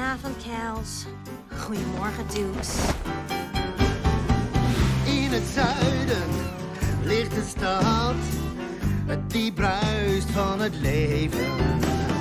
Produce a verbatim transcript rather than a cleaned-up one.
Goedenavond, Kels. Goedemorgen, Dukes. In het zuiden ligt een stad die bruist van het leven.